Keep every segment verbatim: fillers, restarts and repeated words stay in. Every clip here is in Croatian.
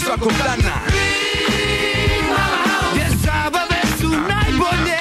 svakog dana. Gdje zabave su najbolje.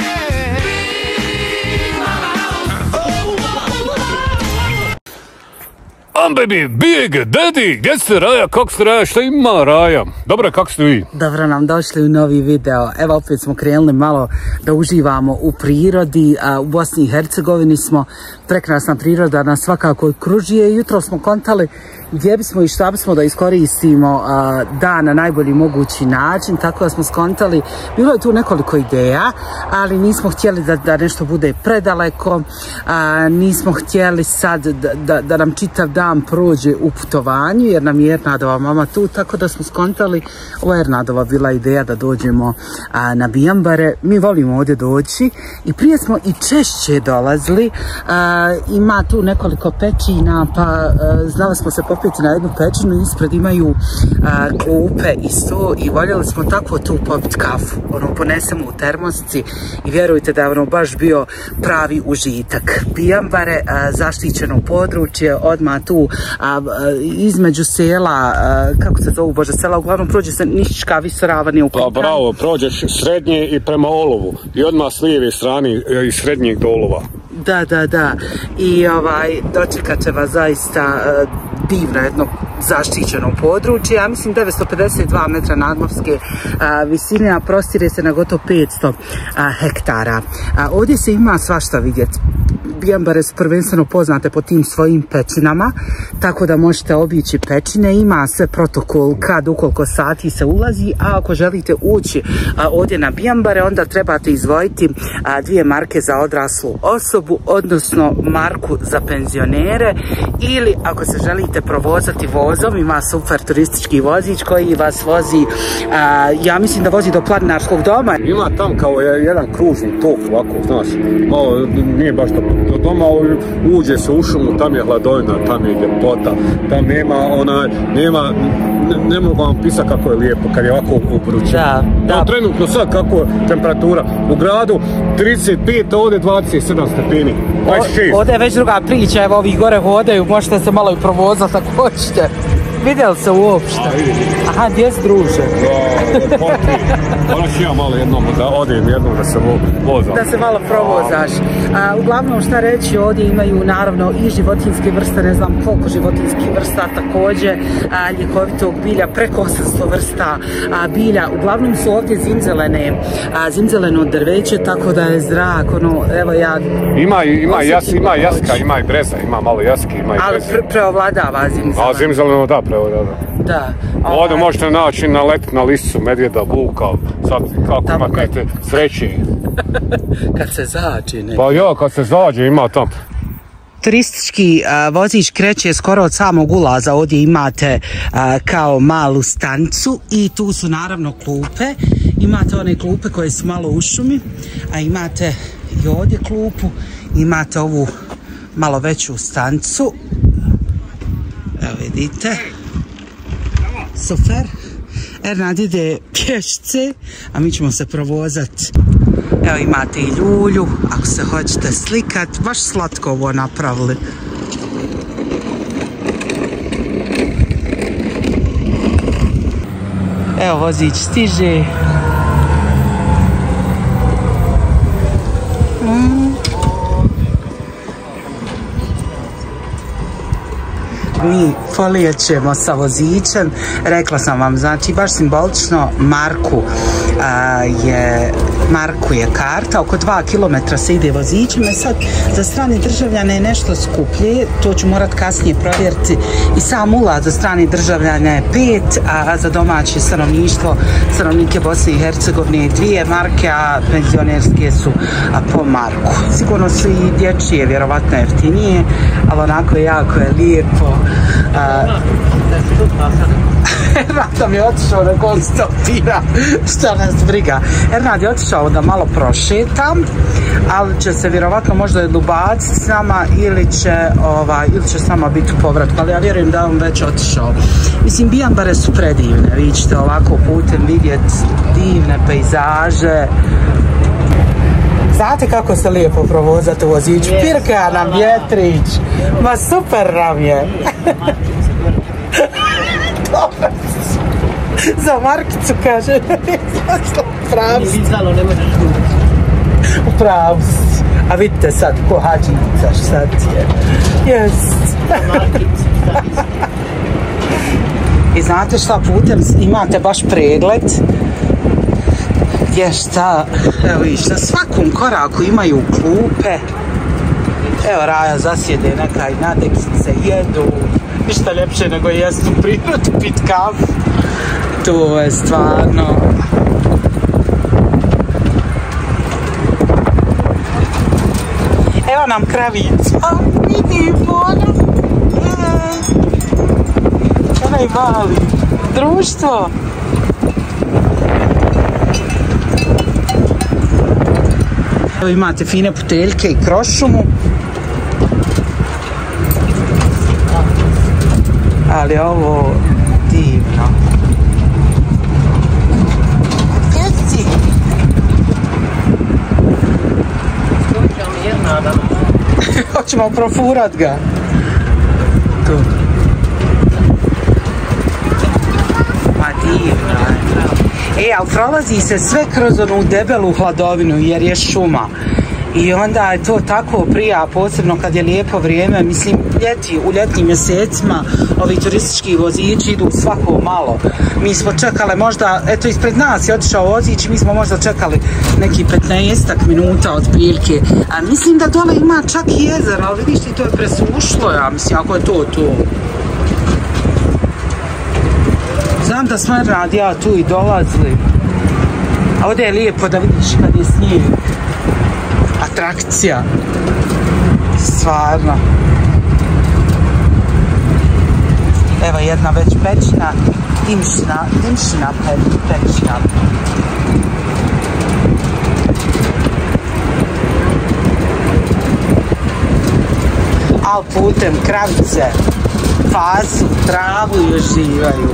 Am baby, big daddy, gdje ste Raja, kako ste Raja, šta ima Raja? Dobro, kako ste vi? Dobro nam došli u novi video. Evo opet smo krenuli malo da uživamo u prirodi. A u Bosni i Hercegovini smo, prekrasna priroda nas svakako okružuje. Jutro smo kontali gdje bismo i šta bismo da iskoristimo a, dan na najbolji mogući način, tako da smo skontali. Bilo je tu nekoliko ideja, ali nismo htjeli da, da nešto bude predaleko, a, nismo htjeli sad da, da, da nam čitav dan prođe u putovanju, jer nam je Ernadova mama tu, tako da smo skontali, ovo je Ernadova bila ideja da dođemo a, na Bijambare. Mi volimo ovdje doći i prije smo i češće dolazili, a, ima tu nekoliko pećina, pa a, znali smo se popiti na jednu pećinu, ispred imaju a, klupe i sto i voljeli smo tako tu popiti kafu, ono ponesemo u termosci i vjerujte da je ono baš bio pravi užitak. Bijambare, a, zaštićeno područje, odmah tu a, a, između sela, a, kako se zovu, bože, sela, uglavnom prođe se Niščka visorava, nije upitan. Pa bravo, prođeš srednje i prema Olovu i odmah s lijeve strane iz srednjeg do Olova. Da, da, da. I ovaj, dočekat će vas zaista uh, divno jedno zaštićeno područje. Ja mislim devetsto pedeset dva metra nadmorske uh, visine, a prostire se na gotovo petsto uh, hektara. Uh, ovdje se ima svašta vidjeti. Bijambare su prvenstveno poznate po tim svojim pećinama, tako da možete obići pećine, ima sve protokol kad, u koliko sati se ulazi, a ako želite ući a, ovdje na Bijambare, onda trebate izdvojiti a, dvije marke za odraslu osobu, odnosno marku za penzionere, ili ako se želite provozati vozom, ima super turistički vozič koji vas vozi, a, ja mislim da vozi do planinarskog doma. Ima tam kao jedan kružni tok ovako, znaš, malo nije baš to. Do doma uđe se u šumu, tam je hladovina, tam je ljepota, tam nema ona, nema, ne, ne mogu vam pisati kako je lijepo kad je ovako upručeno. Da, da. No, trenutno sad kako je temperatura u gradu, trideset pet, ovdje dvadeset sedam stepeni, dvadeset šest. Ovdje je već druga priča, evo ovi gore hodaju, možete se malo i provozati ako hoćete. Vidjeli se uopšte? Aha, gdje se druže? Da, potri. Ono ću ja malo jednom da odim, jednom da se vozam. Da se malo provozaš. A, uglavnom šta reći, ovdje imaju naravno i životinjske vrste, ne znam koliko životinjskih vrsta, također a, ljekovitog bilja, preko osamsto vrsta a, bilja. Uglavnom su ovdje zimzelene, a, zimzeleno drveće, tako da je zrak, ono, evo ja... Ima, ima, jas, ima jaska, ima i breza, ima malo jaski, ima i breza. Ali pre, preovladava zimzeleno. A zimzeleno, da, preovladava. Da. Ovdje ovaj... možete naći naletiti na lisicu, medvjeda, vuka, sad kako tamo imate kad... sreće. Kad se zađe, ne? Pa ja, kad se zađe ima tam. Turistički a, vozič kreće skoro od samog ulaza, ovdje imate a, kao malu stanicu i tu su naravno klupe, imate one klupe koje su malo u šumi, a imate i ovdje klupu, imate ovu malo veću stanicu, evo vidite, super. Ernad ide pješce, a mi ćemo se provozati. Evo imate i ljulju, ako se hoćete slikat, baš slatko ovo napravili. Evo vozić stiže. Mm. Mi polijećemo sa vozićem, rekla sam vam, znači baš simbolično Marku a, je Marku je karta, oko dva kilometra se ide vozićem, i sad za strane državljane je nešto skuplje, to ću morat kasnije provjeriti, i sam ulaz za strane državljane je pet, a za domaće stanovništvo, stanovnike Bosne i Hercegovine dvije marke, a penzionerske su a, po marku. Sigurno su i dječje, vjerovatno jeftinije, ali onako jako je lijepo. Ernad je otišao da konstatira šta nas briga. Ernad je otišao da malo prošetam, ali će se vjerovatno možda odlubaciti s nama ili će, ovaj, ili će s nama biti u povratku, ali ja vjerujem da on već otišao. Mislim, Bijambare su predivne, vi ćete ovako putem vidjeti divne pejzaže. Znate kako se lijepo provozati u voziću? Yes. Pirka nam vjetrić. Ma super nam je. Za markicu kaže. Prav si. Vicalo, ne možeš gubiti. Prav si. A vidite sad ko hađica šta ti je. Jest. Markicu, sad I znate šta, putem imate baš pregled gdje šta, evo viš, na svakom koraku imaju klupe. Evo Raja zasjede neka i nadeksice, jedu. Ništa ljepše nego jest u prirodu, pit kafu. To je stvarno... Evo nam kravica, vidimo ono. Onaj mali društvo. Evo imate fine puteljke i krošumu. Ali ovo divno. Jesi? Hoćemo profurat ga. Tu. Ma divno. E, ali prolazi se sve kroz onu debelu hladovinu jer je šuma. I onda je to tako prija, posebno kad je lijepo vrijeme, mislim, ljeti, u ljetnim mjesecima ovi turistički vozići idu svako malo. Mi smo čekali možda, eto ispred nas je otišao vozić i mi smo možda čekali neki petnaestak minuta od prilike. A mislim da dole ima čak i jezero, ali vidiš ti, to je presušlo, ja mislim, ako je to to. Znam da smo rad ja tu i dolazili. A ovdje je lijepo da vidiš kad je snijeg. Atrakcija. Stvarno. Evo jedna već pećina. Dimšina, dimšina pe, pećina. Al putem kravice pasu, travu i uživaju.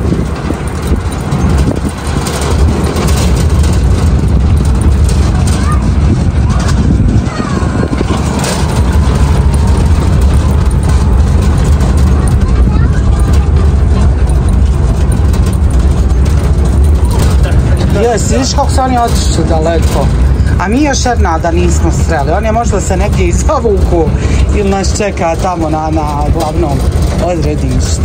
Jes, vidiš kako su oni otišli daleko. A mi još Ernada nismo sreli. On je možda se negdje izvuku ili nas čeka tamo na, na glavnom odredištu.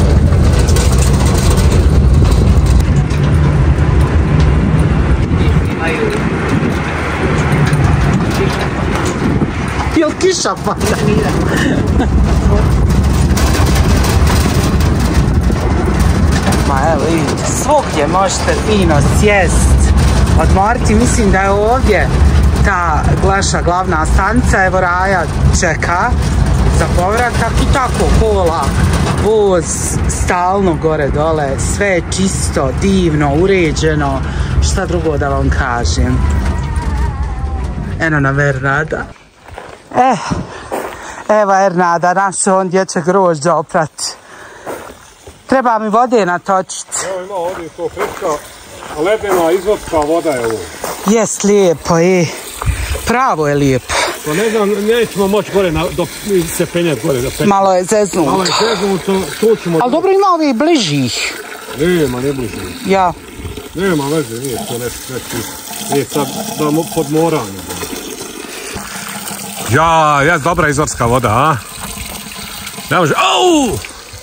Jel kiša pada? Ma evo vidite, svugdje možete fino sjest, odmoriti. Mislim da je ovdje ta Glaša glavna stanica, evo Raja čeka za povratak i tako kola, voz stalno gore dole, sve je čisto, divno, uređeno, šta drugo da vam kažem. Eno nam Ernada. Eh, evo Ernada, naš on dječje grožđa oprati. Treba mi vode natočiti. Evo ima ovdje to friška, ledena izvorska voda je ovo. Jes, lijepo je. Pravo je lijepo. Pa ne znam, nećemo moći gore na, do, se penjati gore. Do malo je zeznuto. Malo je zeznuto, to ćemo... Ali dobro ima ovih bližih. Nema, ne bližih. Ja. Nema veze, nije to nešto, nešto, nije sad da pod moranje. Ja, jes dobra izvorska voda, a? Ne može, au!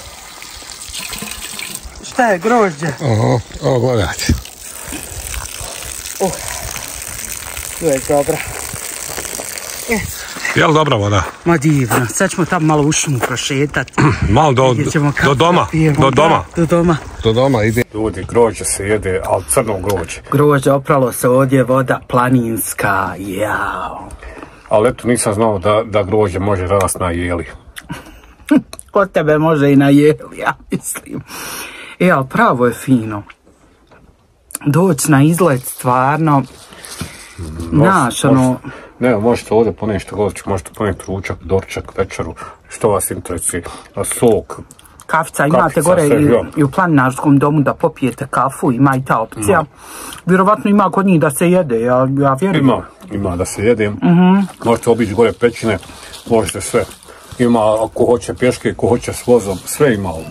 Šta je grožđe? Oho, ovo gledajte. Uh, tu je dobra. E. Je li dobra voda? Ma divno, sad ćemo tamo malo u šumu prošetati. Malo do, do doma, do doma. Do doma. Do doma ide. Ljudi, grožđe se jede, ali crno grožđe. Grožđe, opralo se ovdje, voda planinska, jao. Ali eto, nisam znao da, da grožđe može rast na jeli. Kod tebe može i na jeli, ja mislim. E, ali pravo je fino. Doći na izlet, stvarno. Naš, ono... Ne, možete ovdje poneti što god, možete poneti ručak, dorčak, večeru, što vas interesuje, sok. Kafica, imate gore i, i u planinarskom domu da popijete kafu, ima i ta opcija. No. Vjerovatno ima kod njih da se jede, ja, ja vjerujem. Ima, ima da se jede. Uh-huh. Možete obići gore pećine, možete sve. Ima ako hoće pješke, ako hoće s vozom, sve ima ovdje.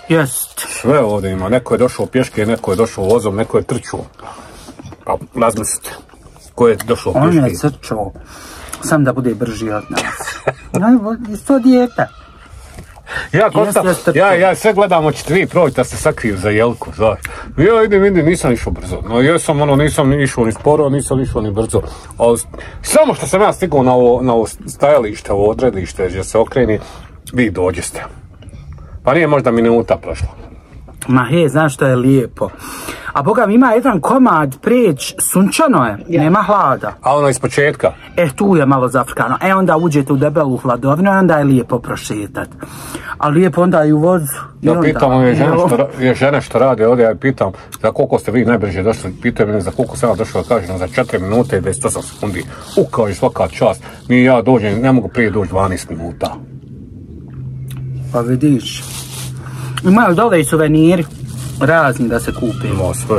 Jest. Sve ovdje ima, neko je došao pješke, neko je došao vozom, neko je trčao. Pa razmislite, ko je došao pješke? On je trčao, sam da bude brži od nas. No, isto dijete. Ja, Kosta, ja, ja sve gledam, hoćete vi proći da se sakriju za jelku, znaš. Ja idem, idem, nisam išao brzo. No, jesam, ono, nisam ni išao ni sporo, nisam išao ni brzo. Ali, samo što sam ja stigao na ovo, na ovo stajalište, ovo odredište, gdje se okreni, vi dođeste. Pa nije možda minuta prošla. Ma he, znaš što je lijepo. A boga mi ima jedan komad preć, sunčano je, ja. Nema hlada. A ono iz početka? E, tu je malo zafrkano. E, onda uđete u debelu hladovinu i onda je lijepo prošetat. A lijepo onda i u vozu. Ja onda, pitam ove žene što, je žene što rade ovdje, ja pitam za koliko ste vi najbrže došli, pitaju mene za koliko sam ja došao, da kažem za četiri minute i dvadeset osam sekundi. U, kao i svaka čast. Mi ja dođem, ne mogu prije doći dvanaest minuta. Pa vidiš. Imaju dole i suveniri razni da se kupi. Ima sve.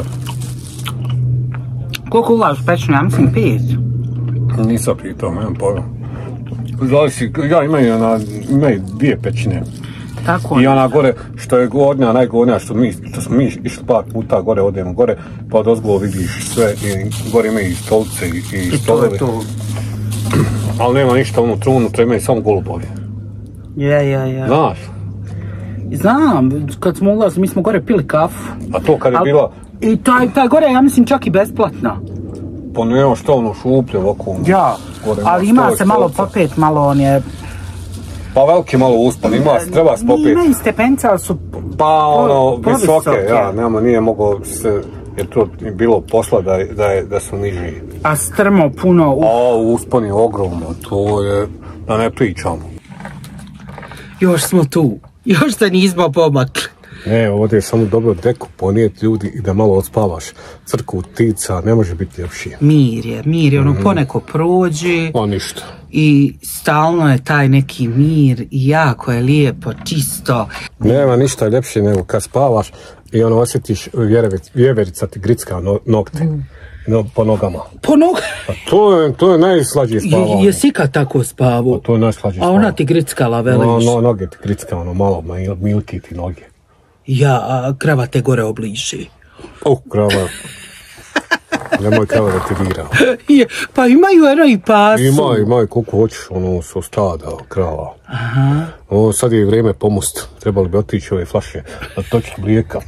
Koliko ulaž pečnu? Ja mislim pet. Nisam pitao, nemam pojma. Zavisi, ja imaju, ona, imaju dvije pećine. Tako. I ona gore, što je gornja, najgornja, što, mi, što smo mi išli par puta gore, odemo gore, pa od ozgo vidiš sve, i gore imaju i stolice i, i, i stolove. To je to. Ali nema ništa unutra, unutra imaju samo golubovi. Je, je, je. Znaš? Znam, kad smo ulazili, mi smo gore pili kafu. A to kad je Al, bila... I taj, taj gore, ja mislim, čak i besplatna. Pa nema što ono šuplje ovako. Ja, gore, ali ima se malo popet, malo on je... Pa veliki malo uspon, ima, treba se popet. Ima i stepenca, ali su... Pa ono, po, visoke, ja, nema, nije mogo se... Jer to je bilo posla da, da, je, da su niži. A strmo puno... Uh. A uspon je ogromno, to je... Da ne pričamo. Još smo tu. Još se nismo pomakli. Ne, ovdje je samo dobro deku ponijeti ljudi i da malo odspavaš. Crku, ptica, ne može biti ljepšije. Mir je, mir je, ono mm. poneko prođe. Pa ništa. I stalno je taj neki mir i jako je lijepo, čisto. Nema ništa ljepše nego kad spavaš i ono osjetiš vjeverica, vjeverica ti gricka no, nokte. Mm. No, po nogama. Po nogama? To je, to je najslađije spavanje. Je, jesi kad tako spavu? To je najslađije spavanje. A ona ti grickala, veliš? No, no, noge ti gricka, ono malo, milki ti noge. Ja, a krava te gore obliži. Uh, krava. Nemoj krava da te dira. Pa imaju eno i pasu. Ima, imaju koliko hoćeš, ono, su stada, krava. Aha. O, sad je vrijeme pomust. Trebali bi otići ove flaše, da toči mlijeka.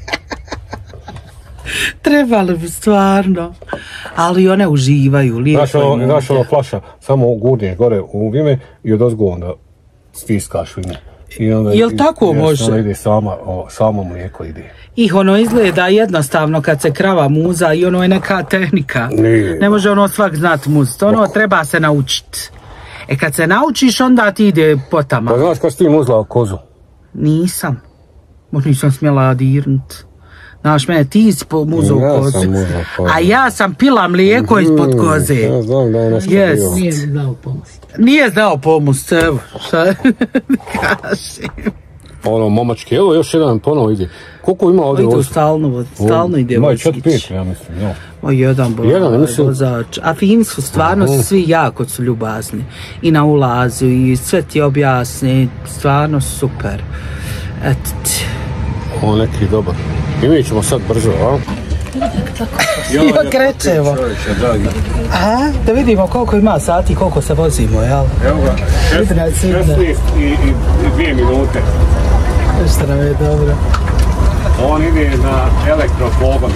Trebali bi stvarno, ali one uživaju, lijepo. Znaš ono, znaš ono flaša, samo gurneš gore u vime i od ozgo onda stiskaš vime. Jel tako može? Ono ide sama, o, samo mlijeko ide. Ih ono izgleda jednostavno kad se krava muza i ono je neka tehnika. Nije. Ne može ono svak znat muzit, ono Oko. treba se naučiti. E kad se naučiš onda ti ide potama. Pa znaš kad si ti muzlao kozu? Nisam. Možda nisam smjela dirnut. Znaš, mene ti si muzao ja kozu. Kozu. A ja sam pila mlijeko mm, ispod koze. Ja znam da je nešto yes. bilo. Nije znao pomust. Nije znao pomust, evo. Šta kažem. Ono, momački, evo još jedan ponovo ide. Koliko ima ovdje vozač? Stalno, stalno ide vozač. Ima četiri pet, ja mislim, ja. O, jedan, bo, jedan mislim... vozač. A fini su, stvarno su svi jako su ljubazni. I na ulazu, i sve ti objasni, stvarno super. Eto ti. Ovo neki dobar. I mi ćemo sad brzo, a? Ja krećemo. A, da vidimo koliko ima sati, koliko se vozimo, jel? Evo ga, šestnaest i, i, i dvije minute. Što nam je dobro. On ide na elektropogon.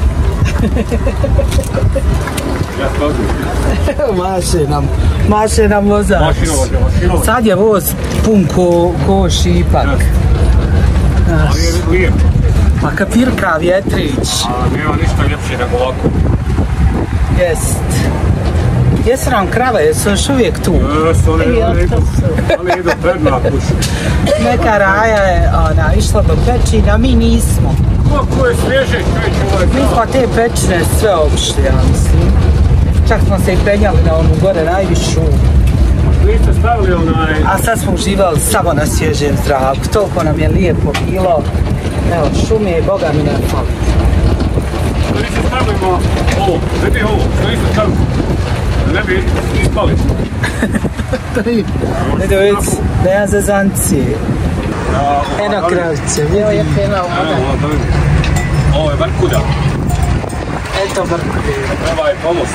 Ja stožim. Maše nam, maše nam vozač. Mašino voze, mašino voze. Sad je voz pun ko, ko šipak. Ali je lijep. Ma kapirka vjetrić. A nema ništa ljepše nego ovako. Jest. Jesu nam krave, jesu još uvijek tu? Jesu, one idu, one idu pred na kuću. Neka Raja je ona, išla do pećina, mi nismo. Kako je svježe peć ovaj krava? Mi smo te pećine sve obišli, ja mislim. Čak smo se i penjali na onu gore najvišu. Niste stavili onaj... A sad smo uživali samo na svježem zraku, toliko nam je lijepo bilo. Evo, šume i Boga mi ne fali. Što niste stavimo ovo, vidi ovo, što niste stavili? Da ne bi ispali. Ne da već, nema zezancije. Eno kravice, Evo je vidim. krena u voda. Ovo je Vrkulja. Eto Vrkulja. Treba je pomost.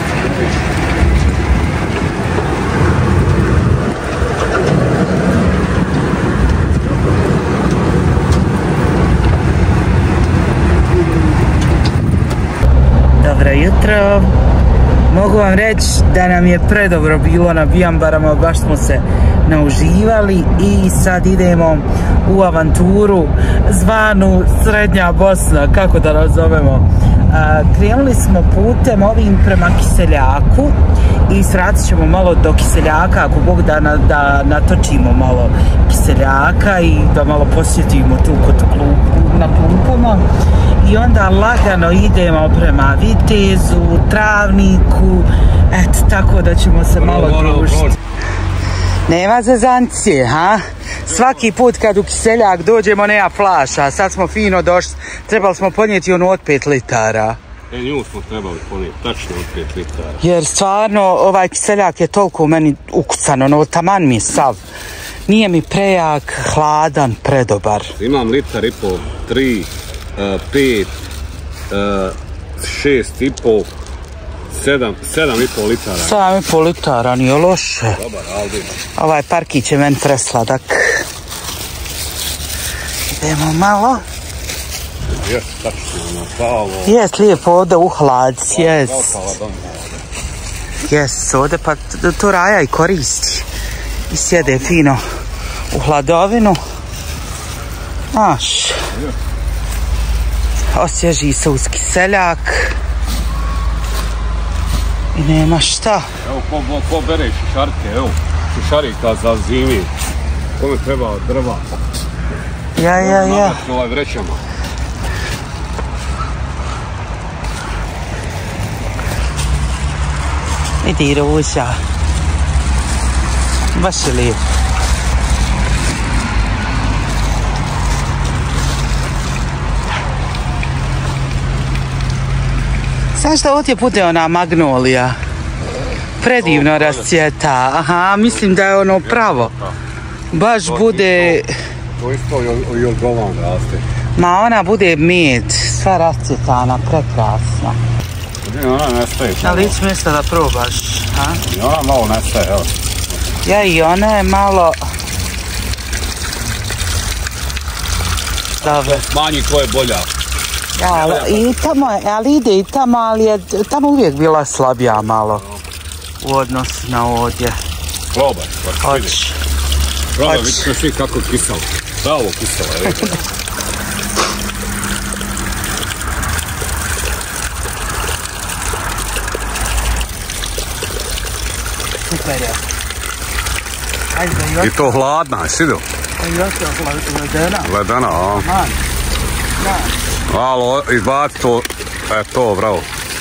Dobro jutro. Mogu vam reći da nam je predobro bilo na Bijambarama, baš smo se nauživali i sad idemo u avanturu zvanu Srednja Bosna, kako da nazovemo. Krenuli smo putem ovim prema Kiseljaku i svratit ćemo malo do Kiseljaka, ako Bog da, na, da natočimo malo Kiseljaka i da malo posjetimo tu kod klubu, na klupama. I onda lagano idemo prema Vitezu, Travniku, eto, tako da ćemo se malo družiti. Nema zezancije, ha? Svaki put kad u Kiseljak dođemo nema flaša, sad smo fino došli, trebali smo ponijeti onu od pet litara. E, nju smo trebali ponijeti, tačno od pet litara. Jer stvarno ovaj Kiseljak je toliko u meni ukucan, ono, taman mi je sav. Nije mi prejak, hladan, predobar. Imam litar i pol, tri, uh, pet, uh, šest i pol, sedam, sedam i pol litara. Sedam i pol litara, nije loše. Dobar, Aldin. Ovaj parkić je meni presladak. Idemo malo. Jes, tačno, ono, pravo. Jes, lijepo ovdje u hladci, jes. Jes, ovdje pa to Raja i koristi. I sjede fino u hladovinu. Znaš. Osvježi se uz Kiseljak. I nema šta. Evo, ko, ko, ko bere šišarke, evo, šišarika za zimi. Kome treba drva. Ja, ja, ja. Nametno ovaj vrećama. Vidi Ruža. Baš je lijep. Znaš da ovdje bude ona magnolija? Predivno rascvjeta. Aha, mislim da je ono pravo. Baš bude... To isto i Jorgovan raste. Ma ona bude med, sva rascvjetana, prekrasna. Gdje ona nestaje? Ali ići mjesta da probaš, ha? I ona malo nestaje, evo. Ja, i ona je malo... Dobro. Manji ko je bolja. Ja, ali, i tamo, ali ide i tamo, ali je tamo uvijek bila slabija malo u odnosu na ovdje. Probaj, pa vidi. Hoć. Probaj, vidite svi kako je kisalo. Pravo kisalo, je vidite. Super je. Ajde, još. I to hladna, jesi vidio? Još je ledena. Ledena, a? Man. Man. Malo, izbaci to, e to, bravo.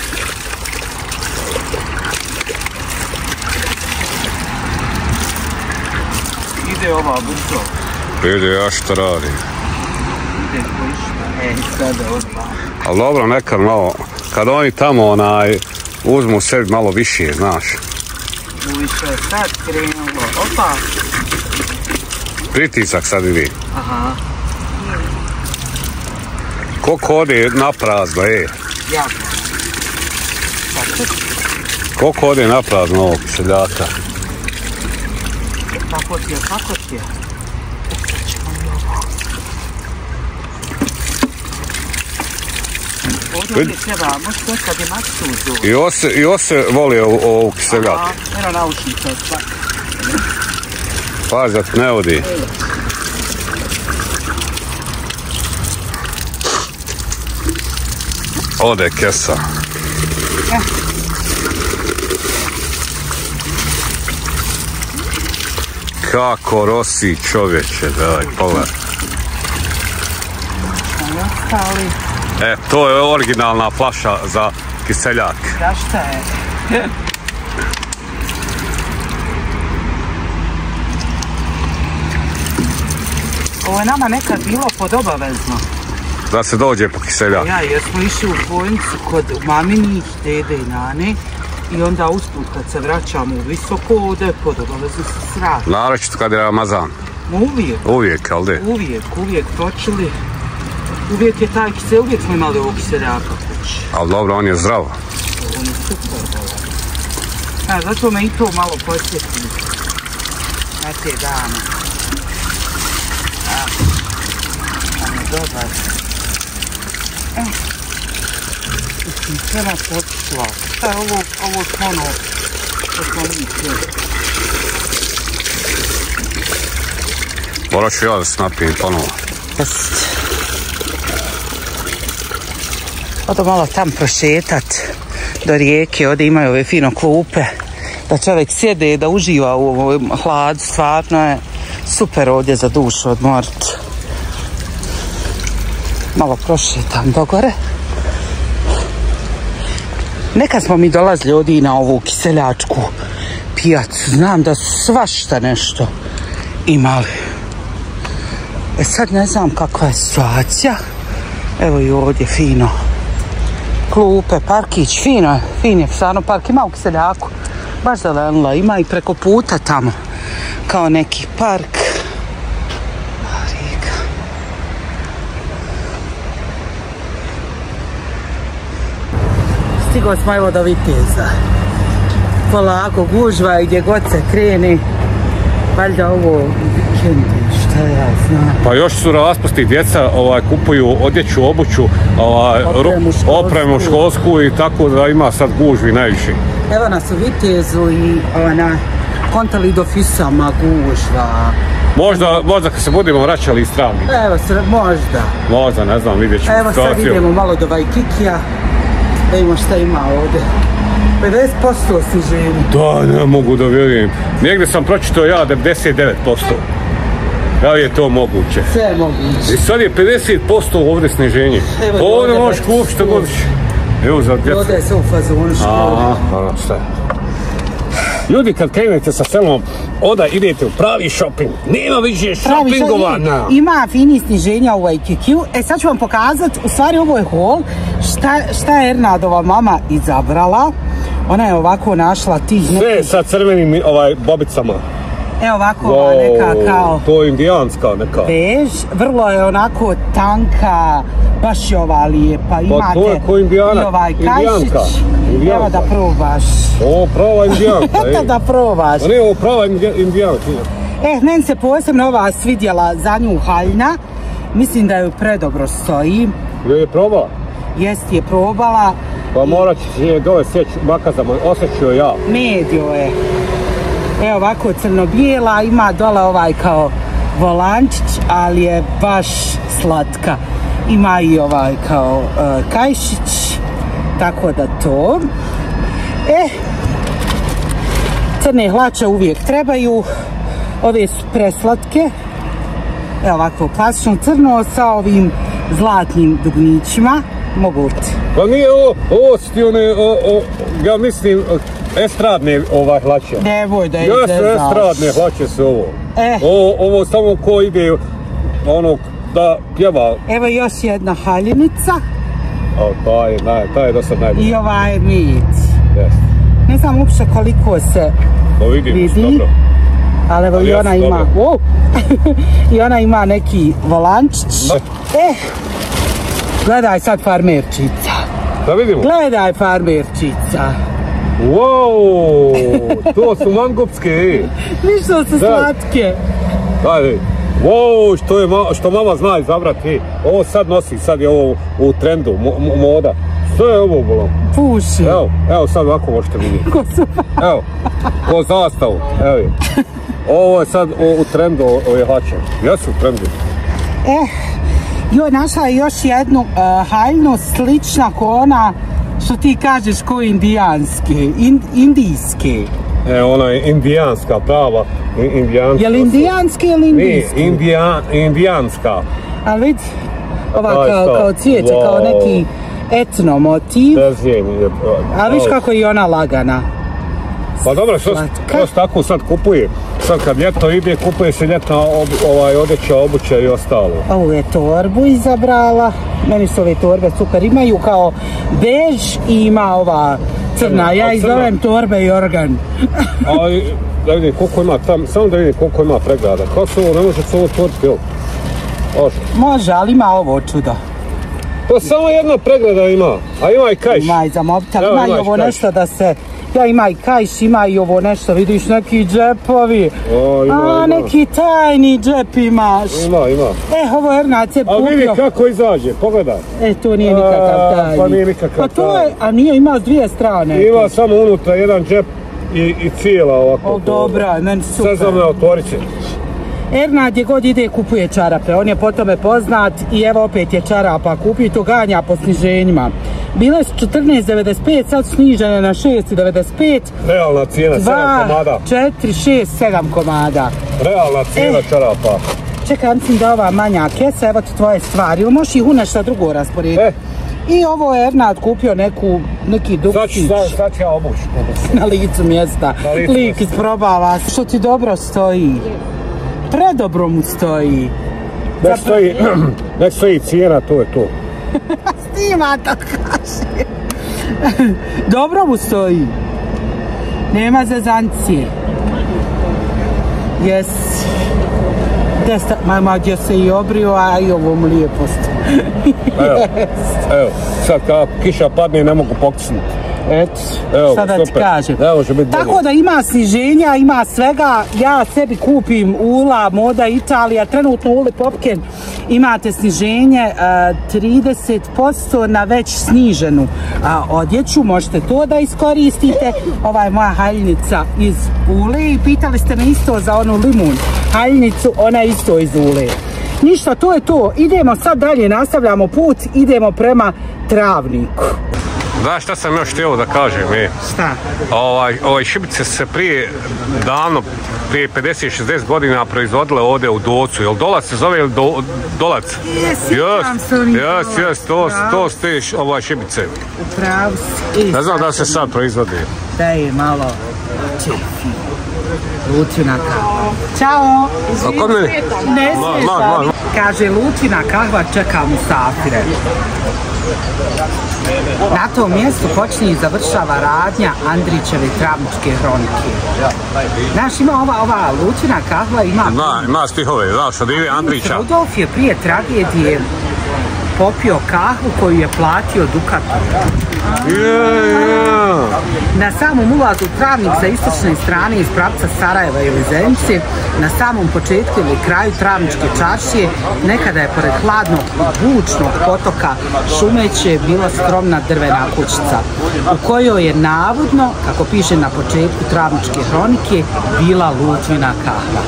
Ide ova brzo. Vidi ja što radi. Ide kojišta. E, sada odmah. Ali dobro, nekad malo, kad oni tamo onaj, uzmu sebi malo više, znaš. Uviše je sad krenulo. Opa. Pritisak sad vidi. Aha. Koliko ode na prazno, e? Jako. Tako. Koliko ode na prazno ovog Kiseljaka? Kako ti je, kako ti je? Ovdje ovdje treba, možeš to kad je mačku uzu. I ose, i ose voli ovog Kiseljaka. Aha, eno naučnice. Pazi da te ne odi. Ode kesa. Kako rosi čovječe, daj, pogledaj. E, to je originalna flaša za Kiseljak. Da šta je? Ovo je nama nekad bilo podobavezno. Da se dođe po Kiseljak. Ja, jer smo išli u bolnicu kod maminih, dede i nane. I onda usput kad se vraćamo u visoko, ovdje je podobavezno se srati. Naročito kad je Ramazan. Uvijek. Uvijek, ali de? Uvijek, uvijek točili. Uvijek je taj kisel, uvijek smo imali ovog kiseljaka kući. Ali dobro, on je zdrav. On je super dobar. A, zato me i to malo posjeti na te dane. A, on je dobar. E, mislim, sve nas počela. Šta je ovo, ovo smo ono, što smo vidjeli. Morat ću ja da se napijem ponovo. Jest. Odo malo tam prošetat do rijeke, ovdje imaju ove fino klupe, da čovjek sjede, da uživa u ovom hladu, stvarno je super ovdje za dušu odmorit. Malo prošetam do gore. Nekad smo mi dolazili ovdje na ovu kiseljačku pijacu, znam da su svašta nešto imali. E sad ne znam kakva je situacija. Evo i ovdje fino. Klupe, parkić, fino, fin je stvarno park, ima u Kiseljaku. Baš zelenila, ima i preko puta tamo. Kao neki park. Rijeka. Stigli smo evo do Viteza. Polako gužva i gdje god se krene. Valjda ovo vikendi, šta ja znam. Pa još su raspusti, djeca ovaj, kupuju odjeću, obuću, ovaj, Opremu školsku. opremu školsku i tako da ima sad gužvi najviše. Evo nas u Vitezu i ona kontali do Fisama gužva. Možda, možda kad se budemo vraćali iz Travnika. Evo se, možda. Možda, ne znam, vidjet ćemo Evo sad idemo malo do Vajkikija. Da imamo šta ima ovdje. pedeset posto sniženje. Da, ne mogu da vjerujem. Negdje sam pročitao ja devedeset devet posto. Da li je to moguće? Sve je moguće. I sad je pedeset posto ovdje sniženje. Evo, Ovdje ovdje možeš kupiti što god. Evo za djecu. Ovdje je sve u fazonu školu. Aha, šta je? Ljudi, kad krenete sa selom, onda idete u pravi shopping. Nema više shoppingovana. Ima fini sniženja u Waikikiju. E sad ću vam pokazati, u stvari ovo je haul, šta, šta je Ernadova mama izabrala. Ona je ovako našla tih nekih... Sve sa crvenim ovaj, bobicama. Evo ovako ova neka kao... To je indijanska neka. Bež, vrlo je onako tanka, baš je ova lijepa. Imate to je ko indijana, i ovaj indijanka. kajšić. Indijanka. Evo da probaš. O, prava indijanka. Eto da probaš. A ne, ovo prava indijanka. Eh, meni se posebno ova svidjela za nju haljna. Mislim da ju predobro stoji. Je je probala? Jest je probala. Pa morat će je dole sjeći makazama, osjećao ja. Medio je. Evo ovako crno-bijela, ima dole ovaj kao volančić, ali je baš slatka. Ima i ovaj kao uh, kajšić, tako da to. E, crne hlače uvijek trebaju, ove su preslatke. Evo ovako klasično crno sa ovim zlatnim dugmićima, mogu ti. Pa nije ovo, ovo su ti one, o, o, ja mislim, estradne ovaj hlače. Nemoj da je Ja su zezaš. estradne hlače su ovo. Eh. Ovo, ovo samo ko ide, ono, da pjeva. Evo još jedna haljenica O, taj je, naj, taj je do sad najbolji. i ovaj mit. Jeste. Ne znam uopće koliko se To vidimo, vidi, dobro. ali evo Ali i ja ona sam ima, dobro. o, i ona ima neki volančić. Da. E, gledaj sad farmerčica. Da vidimo. Gledaj farmerčica. Wow, to su mangupske. Ništo su Da. slatke. Daj, wow, što, je, ma- što mama zna izabrati. Ovo sad nosi, sad je ovo u trendu, mo, mo- moda. Što je ovo bilo? Puši. Evo, evo sad ovako možete vidjeti. Ko su... Evo, ko zastavu, evo je. Ovo je sad u, u trendu, ove hlače. Jesu u trendu. Eh, joj, našla je još jednu uh, haljnu slična ko ona što ti kažeš ko indijanske, in, indijske. E, ona je indijanska, prava i- indijanska. Je li indijanske ili Nije, indijske? indijan, indijanska. Ali vidi, ova To je kao, to. kao cvijeće, Wow. kao neki etno motiv. Bezvijem je. A viš kako je ona lagana. Pa dobro, što Slatka. što se tako sad kupuje? sad kad ljeto ide, kupuje se ljetna ob, ovaj, odjeća, obuća i ostalo. Ovu je torbu izabrala. Meni su ove torbe super. Imaju kao bež i ima ova crna. Ja ih zovem torbe Jorgan. Ali, da vidim koliko ima tam, samo da vidim koliko ima pregrada. Kako se ovo, ne može se ovo otvoriti, jel? Može. Može, ali ima ovo čudo. Pa samo jedna pregrada ima, a ima i kajš. Ima i za mobitel, ima i ovo nešto da se... Ja ima i kajš, ima i ovo nešto, vidiš neki džepovi. O, ima, a, ima. neki tajni džep imaš. Ima, ima. E, ovo je Ernad je kupio. A vidi kako izađe, pogledaj. E, to nije nikakav tajni. Pa nije nikakav tajni. Pa to je, a nije, ima s dvije strane. Ima samo unutra jedan džep i, i cijela ovako. O, dobra, meni super. Sezamne otvorice. Ernad gdje god ide kupuje čarape, on je po tome poznat i evo opet je čarapa kupio, to ganja po sniženjima. Bile su četrnaest devedeset pet, sad snižene na šest devedeset pet. Realna cijena, sedam komada. četiri, šest, sedam komada. Realna cijena e, čarapa. Čekaj, mislim da ova manja kesa, evo ti tvoje stvari, možeš ih u nešto drugo rasporediti. E. I ovo je Ernad kupio neku, neki dukčić. Sad, sad ću ja obući. Na licu mjesta. Na licu lik isprobava, što ti dobro stoji. Predobro mu stoji. Nek stoji, nek stoji cijena, to je to. Snima to kaže. Dobro mu stoji. Nema zezancije. Jes. Desta, mama gdje se i obrio, a i ovo mu lijepo stoji. Evo, evo, sad kada kiša padne ne mogu pokusnuti. Eto, šta da ti kažem. Evo, tako da ima sniženja, ima svega. Ja sebi kupim Ula, Moda Italija, trenutno Uli Popken imate sniženje trideset posto na već sniženu odjeću. Možete to da iskoristite. Ova je moja haljnica iz Ule i pitali ste me isto za onu limun haljnicu, ona je isto iz Ule. Ništa, to je to. Idemo sad dalje, nastavljamo put, idemo prema Travniku. Znaš šta sam još htio da kažem, e? Šta? Ovaj, ovaj šibice se prije, davno, prije pedeset šezdeset godina proizvodile ovdje u Docu. Jel Dolac se zove ili do, Dolac? Jes, sjećam se oni Dolac. Jes, jes, to, to su te ovaj šibice. Upravo si. Ne znam da se sad proizvodi. Da je malo čefi. Lutvina kahva. Ćao! Izvini, ne smiješ. Kaže, Lutvina kahva čeka musafire. Na tom mjestu počinje i završava radnja Andrićeve Travničke hronike. Znaš, ima ova, ova Lutvina kahva, ima... Ima, ima stihove, znaš, od Ive Andrića. Rudolf je prije tragedije popio kahvu koju je platio dukatom. Yeah, yeah. Na samom ulazu u Travnik sa istočne strane iz pravca Sarajeva ili Zenice, na samom početku ili kraju Travničke čaršije, nekada je pored hladnog i bučnog potoka Šumeće bila skromna drvena kućica, u kojoj je navodno, kako piše na početku Travničke hronike, bila Lutvina kahva.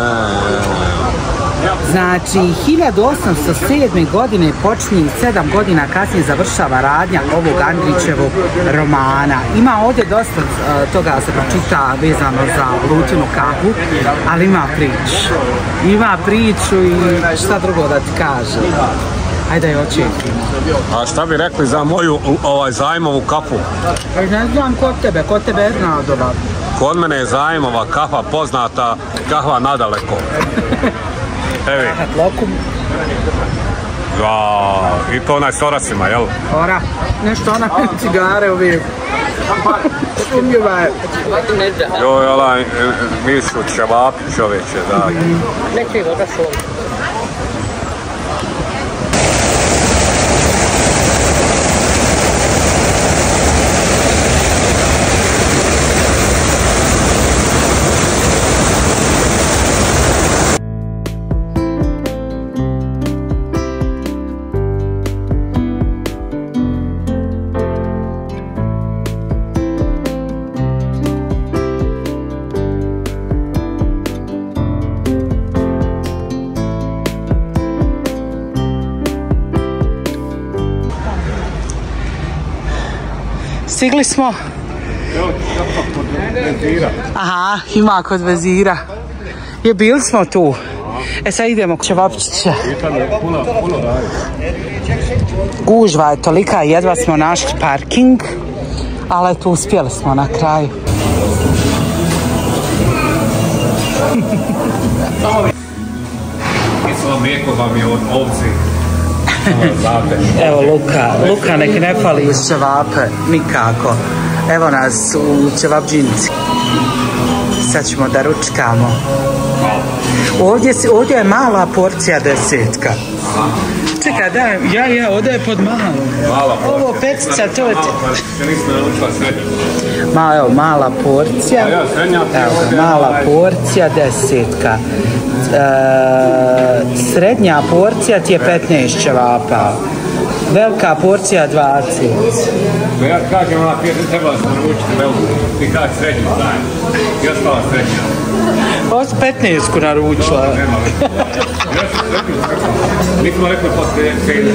Znači, hiljadu osamsto sedme. godine počinje i sedam godina kasnije završava radnja ovog Andrićevog romana. Ima ovdje dosta uh, toga se pročita vezano za Lutvinu kahvu, ali ima priču. Ima priču i šta drugo da ti kaže. Ajde je očekimo. A šta bi rekli za moju ovaj, zajmovu kafu? E, ne znam kod tebe, kod tebe je Ernadova. Kod mene je zajmova kafa poznata, kahva nadaleko. Evi. Lokum. Ja, i to onaj s orasima, jel? Ora, nešto ona cigare uvijek. Umljiva je. Joj, onaj, mi su čevapi čovječe, da. Neće voda šoli. Stigli smo. Aha, ima kod vezira. Je, bili smo tu. E sad idemo ćevapčića. Gužva je tolika, jedva smo našli parking, ali eto uspjeli smo na kraju. Kiselo mlijeko vam je od ovci. Evo Luka, Luka nek ne fali iz ćevape, nikako. Evo nas u ćevapdžinici. Sad ćemo da ručkamo. Ovdje, ovdje je mala porcija desetka. Čekaj, daj, ja, ja, ovdje je pod malom. Mala porcija. Ovo petica, to je... Ja nisam naučila srednju. Ma, evo, mala porcija. A ja, srednja. Evo, mala porcija, desetka. E, srednja porcija ti je petnaest ćevapa. Velika porcija dvadeset. Ja kažem, ona pije, trebala sam naručiti veliku. Ti kaži srednju, daj. Ja stala srednja. Ovo su petnaestku naručila. Nema već. Ja sam srednju rekao. Mi smo rekli pod srednju.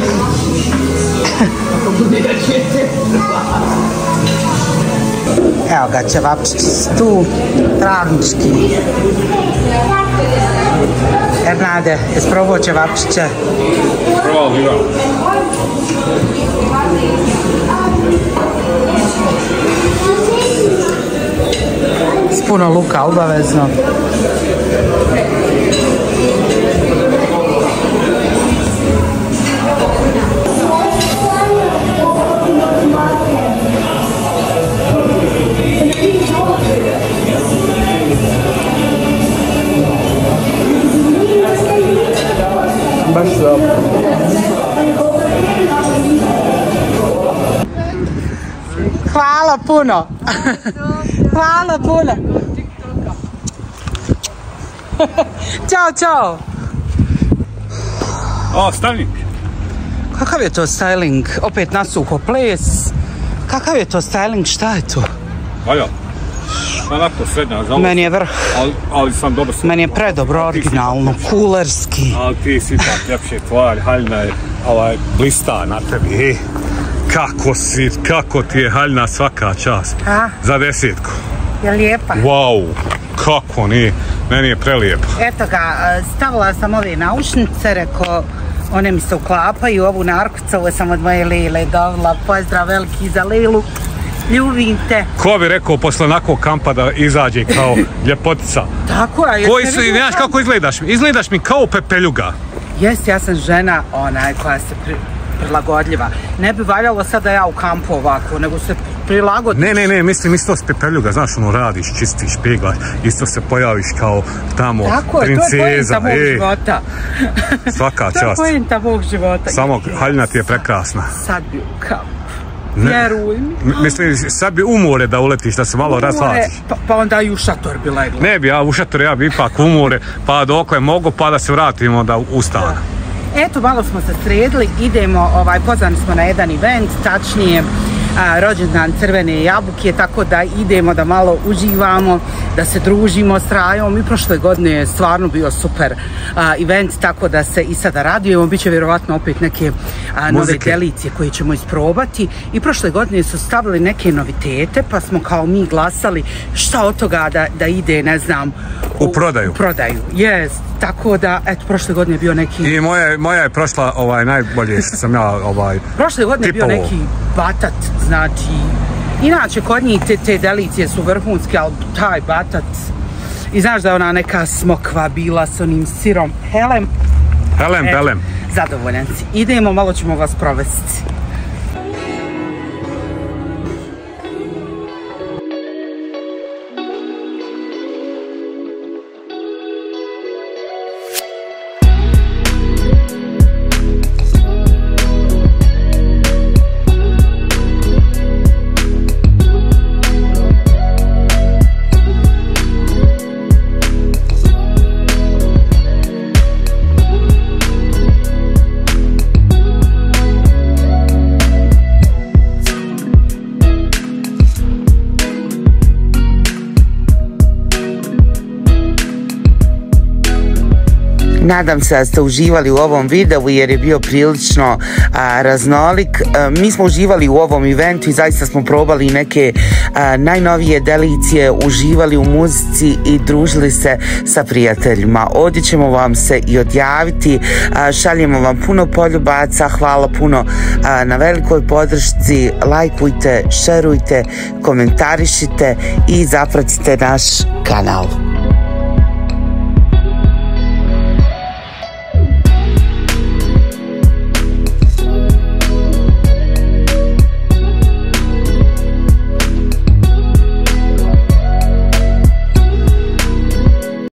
Evo ga, ćevapčići su tu, travnički. Ernade, jesi probao ćevapčiće? Probao bi ga. S puno luka, obavezno. Baš dobro. Hvala puno. Hvala puno. Ćao, čao. O, styling. Kakav je to styling? Opet nasuho ples. Kakav je to styling? Šta je to? Valja. Onako srednja za ovo. Meni je vrh. Ali, ali sam dobro se... Meni je predobro, originalno, kulerski. Ali ti si ipak ljepše tvar, haljna je ovaj, blista na tebi. E, kako si, kako ti je haljna svaka čast. A? Za desetku. Je lijepa? Wow, kako nije. Meni je prelijepo. Eto ga, stavila sam ove naušnice, reko, one mi se uklapaju, ovu narkucu, ovo sam od moje Lile dobila. Pozdrav veliki za Lilu. Ljubim te. Ko bi rekao posle onakvog kampa da izađe kao ljepotica? Tako je. Koji su, ne znaš kako izgledaš mi? Izgledaš mi kao pepeljuga. Jes, ja sam žena onaj koja se pri, prilagodljiva. Ne bi valjalo sad da ja u kampu ovako, nego se prilagodiš. Ne, ne, ne, mislim isto s pepeljuga, znaš, ono radiš, čistiš, peglaš, isto se pojaviš kao tamo tako je, princeza. To je pojenta mog života. Svaka čast. To je pojenta mog života. Samo haljna ti je prekrasna. Sad bi u kampu. Vjeruj mi. Mislim, sad bi u more da uletiš, da se malo rasladiš. Pa, pa onda i u šator bi legla. Ne bi, ja u šator, ja bi ipak u more, pa dokle mogu, pa da se vratimo onda u stan. Eto, malo smo se sredili, idemo, ovaj, pozvani smo na jedan event, tačnije a, rođendan Crvene jabuke, tako da idemo da malo uživamo, da se družimo s Rajom. I prošle godine je stvarno bio super a, event, tako da se i sada radujemo. Biće vjerovatno opet neke a, nove delicije koje ćemo isprobati. I prošle godine su stavili neke novitete, pa smo kao mi glasali šta od toga da, da ide, ne znam, u, u prodaju. U prodaju, jest. Tako da, eto, prošle godine je bio neki... I moja, moja je prošla ovaj, najbolje što sam ja ovaj... Prošle godine je bio neki batat, znači... Inače, kod njih te, te delicije su vrhunske, ali taj batat... I znaš da je ona neka smokva bila s onim sirom. Helem. Helem, eto, belem. Zadovoljan si. Idemo, malo ćemo vas provesti. Nadam se da ste uživali u ovom videu jer je bio prilično a, raznolik. A, mi smo uživali u ovom eventu i zaista smo probali neke a, najnovije delicije, uživali u muzici i družili se sa prijateljima. Ovdje ćemo vam se i odjaviti. A, šaljemo vam puno poljubaca. Hvala puno a, na velikoj podršci. Lajkujte, šerujte, komentarišite i zapratite naš kanal.